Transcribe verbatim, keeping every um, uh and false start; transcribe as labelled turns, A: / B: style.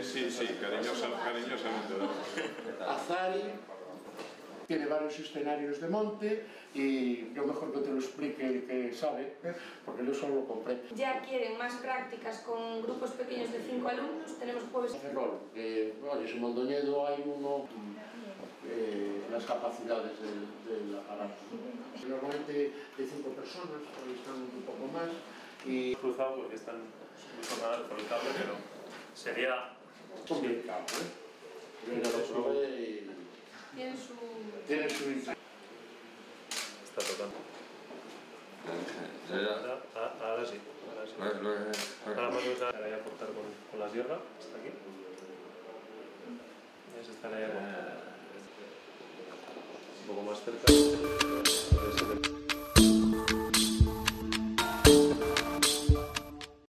A: Sí, sí, cariñosa, cariñosamente.
B: Azari tiene varios escenarios de monte y yo mejor que te lo explique el que sabe, porque yo solo lo compré.
C: Ya quieren más prácticas con grupos pequeños de cinco alumnos, tenemos jueves...
B: Ferrol, que, bueno, en Mondoñedo hay uno, eh, las capacidades del, del aparato. Normalmente de cinco personas, hoy están un poco más. Y
D: cruzado porque están muy formadas por el cable, pero sería
B: complicado, ¿eh? Yo ya lo probé y...
C: Tiene su...
B: Tiene su...
D: Está tocando. Ahora, ahora sí. Ahora sí. Ahora vamos a estar ahí a cortar con, con la sierra, hasta aquí. Ya se están ahí a cortar. Un poco más cerca.